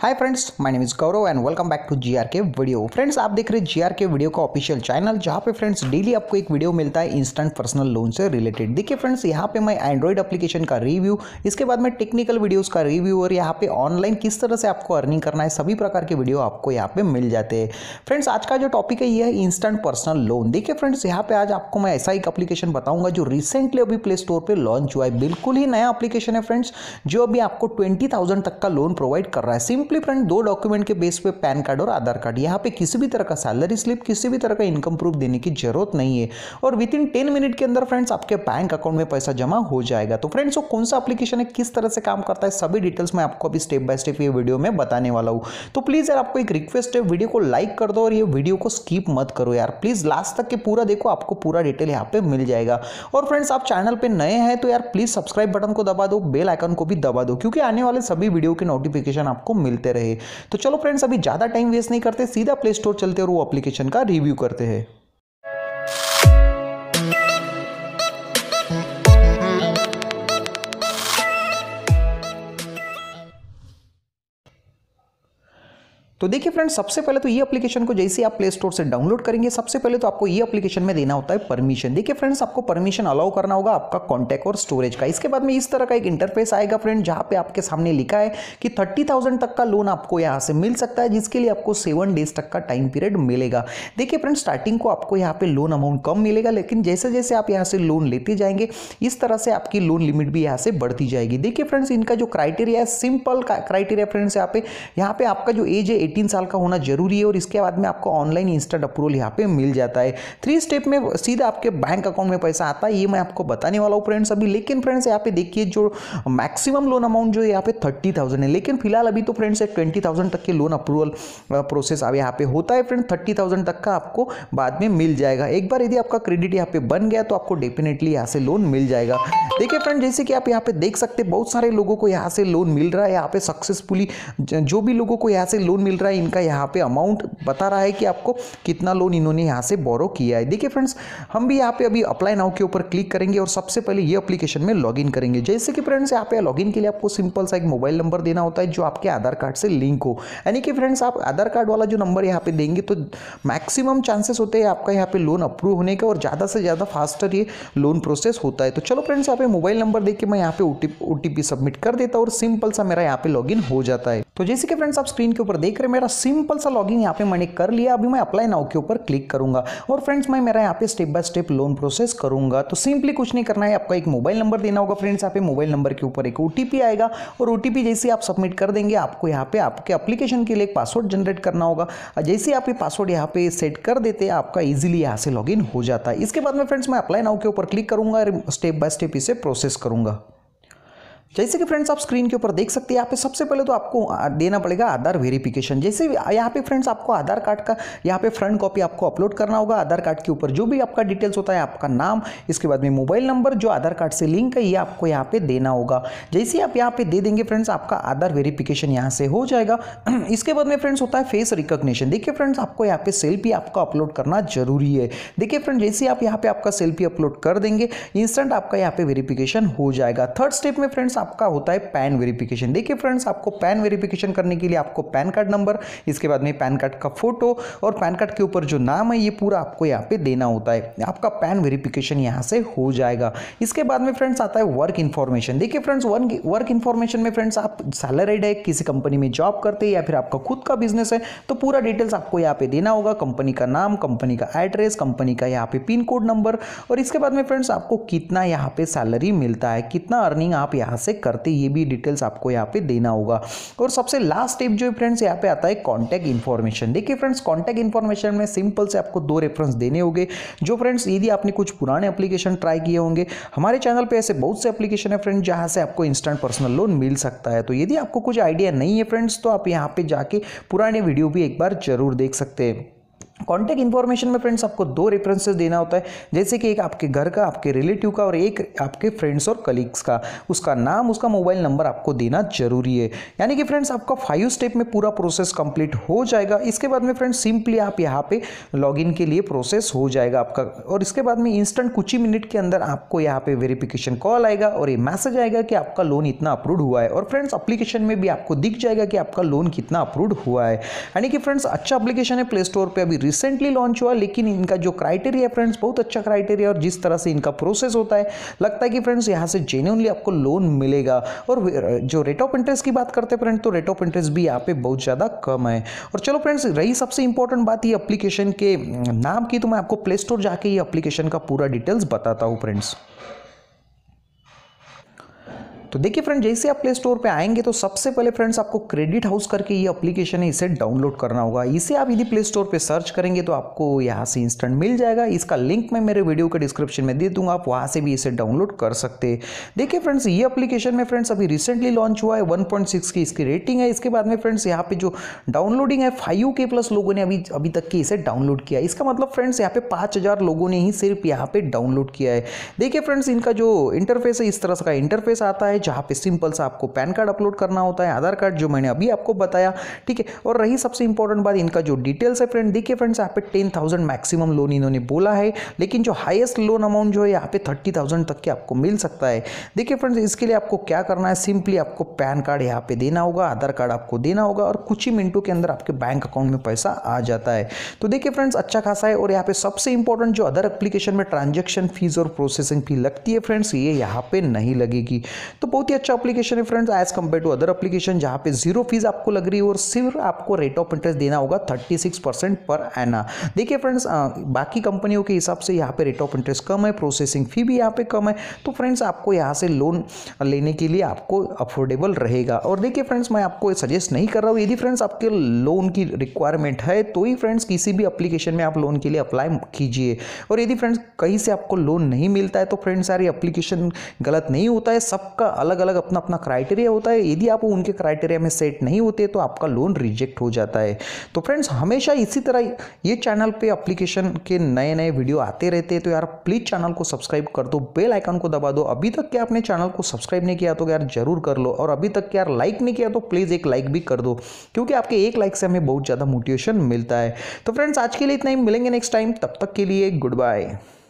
Hi friends, my name is Gaurav and welcome back to GRK video. Friends, आप देख रहे हैं जीआरके वीडियो का ऑफिशियल चैनल, जहां पे फ्रेंड्स डेली आपको एक वीडियो मिलता है इंस्टेंट पर्सनल लोन से रिलेटेड। देखिए फ्रेंड्स, यहां पे मैं एंड्रॉइड एप्लीकेशन का रिव्यू, इसके बाद में टेक्निकल वीडियोस का रिव्यू और यहाँ पे ऑनलाइन किस तरह से आपको अर्निंग करना है, सभी प्रकार के वीडियो आपको यहाँ पे मिल जाते हैं। फ्रेंड्स, आज का जो टॉपिक है ये है इंस्टेंट पर्सनल लोन। देखिए फ्रेंड्स, यहाँ पे आज आपको मैं ऐसा एक एप्लीकेशन बताऊंगा जो रिसेंटली अभी प्ले स्टोर पर लॉन्च हुआ है। बिल्कुल ही नया एप्लीकेशन है फ्रेंड्स, जो अभी आपको 20,000 तक का लोन प्रोवाइड कर रहा है। सिंपली फ्रेंड, दो डॉक्यूमेंट के बेस पे पैन कार्ड और आधार कार्ड, यहाँ पे किसी भी तरह का सैलरी स्लिप, किसी भी तरह का इनकम प्रूफ देने की जरूरत नहीं है और विद इन 10 मिनट के अंदर फ्रेंड्स आपके बैंक अकाउंट में पैसा जमा हो जाएगा। तो फ्रेंड्स, वो कौन सा एप्लीकेशन है, किस तरह से काम करता है, सभी डिटेल्स मैं आपको अभी स्टेप बाय स्टेप ये वीडियो में बताने वाला हूं। तो प्लीज यार, आपको एक रिक्वेस्ट है, वीडियो को लाइक कर दो और ये वीडियो को स्किप मत करो यार, प्लीज लास्ट तक के पूरा देखो, आपको पूरा डिटेल यहाँ पे मिल जाएगा। और फ्रेंड्स, आप चैनल पे नए हैं तो यार प्लीज सब्सक्राइब बटन को दबा दो, बेल आइकन को भी दबा दो, क्योंकि आने वाले सभी वीडियो के नोटिफिकेशन आपको मिलते रहे। तो चलो फ्रेंड्स, अभी ज्यादा टाइम वेस्ट नहीं करते, सीधा प्ले स्टोर चलते और वो एप्लीकेशन का रिव्यू करते हैं। तो देखिए फ्रेंड्स, सबसे पहले तो ये एप्लीकेशन को जैसे आप प्ले स्टोर से डाउनलोड करेंगे, सबसे पहले तो आपको ये एप्लीकेशन में देना होता है परमिशन। देखिए फ्रेंड्स, आपको परमिशन अलाउ करना होगा आपका कॉन्टैक्ट और स्टोरेज का। इसके बाद में इस तरह का एक इंटरफेस आएगा फ्रेंड, जहां पे आपके सामने लिखा है कि 30,000 तक का लोन आपको यहां से मिल सकता है, जिसके लिए आपको 7 डेज तक का टाइम पीरियड मिलेगा। देखिए फ्रेंड्स, स्टार्टिंग को आपको यहाँ पे लोन अमाउंट कम मिलेगा, लेकिन जैसे जैसे आप यहाँ से लोन लेते जाएंगे, इस तरह से आपकी लोन लिमिट भी यहाँ से बढ़ती जाएगी। देखिए फ्रेंड्स, इनका जो क्राइटेरिया है, सिंपल क्राइटेरिया फ्रेंड्स, यहाँ पे आपका जो एज है 18 साल का होना जरूरी है और इसके बाद में आपको ऑनलाइन इंस्टेंट अप्रूवल यहाँ पे मिल जाता है। 3 स्टेप में सीधा आपके बैंक अकाउंट में पैसा आता है, ये मैं आपको बताने वाला हूँ फ्रेंड्स अभी। लेकिन फ्रेंड्स, यहाँ पे देखिए जो मैक्सिमम लोन अमाउंट जो है यहाँ पे 30,000 है, लेकिन फिलहाल अभी तो फ्रेंड्स 20,000 तक के लोन अप्रूवल प्रोसेस अब यहाँ पे होता है फ्रेंड। 30,000 तक का आपको बाद में मिल जाएगा। एक बार यदि आपका क्रेडिट यहाँ पे बन गया तो आपको डेफिनेटली यहाँ से लोन मिल जाएगा। देखिए फ्रेंड, जैसे कि आप यहाँ पे देख सकते हैं, बहुत सारे लोगों को यहाँ से लोन मिल रहा है। यहाँ पे सक्सेसफुली जो भी लोगों को यहाँ से लोन मिल रहा है, इनका यहाँ पे अमाउंट बता रहा है कि आपको कितना लोन इन्होंने यहाँ से बोरो किया है। देखिए फ्रेंड्स, हम भी यहाँ पे अभी अप्लाई नाउ के ऊपर क्लिक करेंगे और सबसे पहले ये एप्लीकेशन में लॉगिन करेंगे। जैसे कि फ्रेंड्स, यहाँ पे लॉगिन के लिए आपको सिंपल सा एक मोबाइल नंबर देना होता है जो आपके आधार कार्ड से लिंक हो। यानी कि फ्रेंड्स, आप आधार कार्ड वाला जो नंबर यहाँ पे देंगे तो मैक्सिमम चांसेस होते हैं आपका यहाँ पे लोन अप्रूव होने का और ज़्यादा से ज़्यादा फास्टर ये लोन प्रोसेस होता है। तो चलो फ्रेंड्स, यहाँ पे मोबाइल नंबर दे के मैं यहाँ पे ओटीपी सबमिट कर देता हूँ और सिंपल सा मेरा यहाँ पे लॉगिन हो जाता है। तो जैसे कि फ्रेंड्स, आप स्क्रीन के ऊपर देख रहे हैं, मेरा सिंपल सा लॉगिन यहाँ पे मैंने कर लिया। अभी मैं अप्लाई नाउ के ऊपर क्लिक करूंगा और फ्रेंड्स, मैं मेरा यहाँ पे step by step loan process करूंगा। तो सिंपली कुछ नहीं करना है, आपका एक मोबाइल नंबर देना होगा फ्रेंड्स। यहाँ पे मोबाइल नंबर के ऊपर एक ओटीपी आएगा और ओटीपी जैसे आप सबमिट कर देंगे, आपको यहाँ पे आपके एप्लीकेशन के लिए एक पासवर्ड जनरेट करना होगा। जैसे आप ये पासवर्ड यहाँ पे सेट कर देते हैं, आपका इजीली यहाँ से लॉगिन हो जाता है। इसके बाद में फ्रेंड्स, मैं अप्लाई नाउ के ऊपर क्लिक करूंगा और स्टेप बाय स्टेप इसे प्रोसेस करूंगा। जैसे कि फ्रेंड्स, आप स्क्रीन के ऊपर देख सकते हैं, यहाँ पे सबसे पहले तो आपको देना पड़ेगा आधार वेरिफिकेशन। जैसे यहाँ पे फ्रेंड्स, आपको आधार कार्ड का यहाँ पे फ्रंट कॉपी आपको अपलोड करना होगा। आधार कार्ड के ऊपर जो भी आपका डिटेल्स होता है, आपका नाम, इसके बाद में मोबाइल नंबर जो आधार कार्ड से लिंक है, ये आपको यहाँ पे देना होगा। जैसे आप यहाँ पे दे देंगे फ्रेंड्स, आपका आधार वेरिफिकेशन यहाँ से हो जाएगा। इसके बाद में फ्रेंड्स होता है फेस रिकॉग्निशन। देखिए फ्रेंड्स, आपको यहाँ पे सेल्फी आपका अपलोड करना जरूरी है। देखिए फ्रेंड, जैसे आप यहाँ पे आपका सेल्फी अपलोड कर देंगे, इंस्टेंट आपका यहाँ पे वेरिफिकेशन हो जाएगा। थर्ड स्टेप में फ्रेंड्स आपका होता है पैन वेरिफिकेशन। देखिए फ्रेंड्स, आपको पैन वेरिफिकेशन करने के लिए आपको पैन कार्ड नंबर, इसके बाद में पैन कार्ड का फोटो और पैन कार्ड के ऊपर जो नाम है, ये पूरा आपको यहाँ पे देना होता है। आपका पैन वेरिफिकेशन यहाँ से हो जाएगा। इसके बाद में फ्रेंड्स आता है वर्क इन्फॉर्मेशन। देखिए फ्रेंड्स, वर्क इन्फॉर्मेशन में फ्रेंड्स, आप सैलरीड है, किसी कंपनी में जॉब करते हैं या फिर आपका खुद का बिजनेस है, तो पूरा डिटेल्स आपको यहाँ पे देना होगा। कंपनी का नाम, कंपनी का एड्रेस, कंपनी का यहाँ पे पिन कोड नंबर और इसके बाद में फ्रेंड्स आपको कितना यहाँ पे सैलरी मिलता है, कितना अर्निंग आप यहाँ से करते, ये भी डिटेल्स आपको यहाँ पे देना होगा। और सबसे लास्ट स्टेप जो है फ्रेंड्स, यहाँ पे आता है कॉन्टैक्ट इन्फॉर्मेशन। देखिए फ्रेंड्स, कॉन्टैक्ट इन्फॉर्मेशन में सिंपल से आपको 2 रेफरेंस देने होंगे। जो फ्रेंड्स, यदि आपने कुछ पुराने एप्लीकेशन ट्राई किए होंगे, हमारे चैनल पे ऐसे बहुत से एप्लीकेशन है फ्रेंड्स, जहाँ से आपको इंस्टेंट पर्सनल लोन मिल सकता है। तो यदि आपको कुछ आइडिया नहीं है फ्रेंड्स, तो आप यहाँ पे जाके पुराने वीडियो भी एक बार जरूर देख सकते हैं। कॉन्टैक्ट इन्फॉर्मेशन में फ्रेंड्स आपको 2 रेफरेंसेस देना होता है, जैसे कि एक आपके घर का, आपके रिलेटिव का, और एक आपके फ्रेंड्स और कलीग्स का। उसका नाम, उसका मोबाइल नंबर आपको देना जरूरी है। यानी कि फ्रेंड्स आपका 5 स्टेप में पूरा प्रोसेस कंप्लीट हो जाएगा। इसके बाद में फ्रेंड्स सिंपली आप यहाँ पे लॉगिन के लिए प्रोसेस हो जाएगा आपका, और इसके बाद में इंस्टेंट कुछ ही मिनट के अंदर आपको यहाँ पे वेरिफिकेशन कॉल आएगा और ये मैसेज आएगा कि आपका लोन इतना अप्रूव हुआ है। और फ्रेंड्स एप्लीकेशन में भी आपको दिख जाएगा कि आपका लोन कितना अप्रूव हुआ है। यानी कि फ्रेंड्स अच्छा एप्लीकेशन है, प्ले स्टोर पर अभी रिसेंटली लॉन्च हुआ, लेकिन इनका जो क्राइटेरिया है फ्रेंड्स बहुत अच्छा क्राइटेरिया, और जिस तरह से इनका प्रोसेस होता है लगता है कि फ्रेंड्स यहाँ से जेन्युइनली आपको लोन मिलेगा। और जो रेट ऑफ इंटरेस्ट की बात करते हैं फ्रेंड्स, तो रेट ऑफ इंटरेस्ट भी यहाँ पे बहुत ज़्यादा कम है। और चलो फ्रेंड्स, रही सबसे इंपॉर्टेंट बात ये एप्लीकेशन के नाम की, तो मैं आपको प्ले स्टोर जाके ये एप्लीकेशन का पूरा डिटेल्स बताता हूँ फ्रेंड्स। तो देखिए फ्रेंड, जैसे आप प्ले स्टोर पे आएंगे तो सबसे पहले फ्रेंड्स आपको क्रेडिट हाउस करके ये एप्लीकेशन है, इसे डाउनलोड करना होगा। इसे आप यदि प्ले स्टोर पे सर्च करेंगे तो आपको यहाँ से इंस्टेंट मिल जाएगा। इसका लिंक मैं मेरे वीडियो के डिस्क्रिप्शन में दे दूंगा, आप वहाँ से भी इसे डाउनलोड कर सकते हैं। देखिए फ्रेंड्स, ये एप्लीकेशन में फ्रेंड्स अभी रिसेंटली लॉन्च हुआ है, 1.6 की इसकी रेटिंग है। इसके बाद में फ्रेंड्स यहाँ पे जो डाउनलोडिंग है 5K प्लस लोगों ने अभी तक की इसे डाउनलोड किया है। इसका मतलब फ्रेंड्स यहाँ पे 5000 लोगों ने ही सिर्फ यहाँ पे डाउनलोड किया है। देखिए फ्रेंड्स, इनका जो इंटरफेस है इस तरह का इंटरफेस आता है, जहाँ पे सिंपल सा आपको पैन कार्ड अपलोड करना होता है, आधार कार्ड जो मैंने अभी आपको बताया, ठीक है। और रही सबसे इंपॉर्टेंट बात, इनका जो डिटेल्स है फ्रेंड, देखिए फ्रेंड्स यहाँ पे 10,000 मैक्सिमम लोन इन्होंने बोला है, लेकिन जो हाईएस्ट लोन अमाउंट जो है यहाँ पे 30,000 तक के आपको मिल सकता है। देखिए फ्रेंड्स, इसके लिए आपको क्या करना है, सिंपली आपको पैन कार्ड यहाँ पे देना होगा, आधार कार्ड आपको देना होगा, और कुछ ही मिनटों के अंदर आपके बैंक अकाउंट में पैसा आ जाता है। तो देखिए फ्रेंड्स, अच्छा खासा है। और यहाँ पे सबसे इंपॉर्टेंट, जो अदर एप्लीकेशन में ट्रांजेक्शन फीस और प्रोसेसिंग फी लगती है फ्रेंड्स, ये यहाँ पे नहीं लगेगी। तो बहुत ही अच्छा एप्लीकेशन है friends, as compare to other application जहाँ पे 0 फीस आपको लग रही है, और सिर्फ आपको रेट ऑफ इंटरेस्ट देना होगा 36% पर एना। देखिए फ्रेंड्स, बाकी कंपनियों के हिसाब से यहाँ पे रेट ऑफ इंटरेस्ट कम है, प्रोसेसिंग फी भी यहाँ पे कम है। तो फ्रेंड्स, आपको यहाँ से लोन लेने के लिए आपको अफोर्डेबल रहेगा। और देखिए फ्रेंड्स, मैं आपको सजेस्ट नहीं कर रहा हूँ, यदि फ्रेंड्स आपके लोन की रिक्वायरमेंट है तो ही फ्रेंड्स किसी भी एप्लीकेशन में आप लोन के लिए अप्लाई कीजिए। और यदि फ्रेंड्स कहीं से आपको लोन नहीं मिलता है तो फ्रेंड्स यार, ये एप्लीकेशन गलत नहीं होता है, सबका अलग अलग अपना अपना क्राइटेरिया होता है। यदि आप उनके क्राइटेरिया में सेट नहीं होते तो आपका लोन रिजेक्ट हो जाता है। तो फ्रेंड्स, हमेशा इसी तरह ये चैनल पे एप्लीकेशन के नए नए वीडियो आते रहते हैं। तो यार प्लीज़ चैनल को सब्सक्राइब कर दो, बेल आइकन को दबा दो। अभी तक क्या आपने चैनल को सब्सक्राइब नहीं किया तो यार जरूर कर लो, और अभी तक क्या यार लाइक नहीं किया तो प्लीज़ एक लाइक भी कर दो, क्योंकि आपके एक लाइक से हमें बहुत ज़्यादा मोटिवेशन मिलता है। तो फ्रेंड्स, आज के लिए इतना ही, मिलेंगे नेक्स्ट टाइम, तब तक के लिए गुड बाय।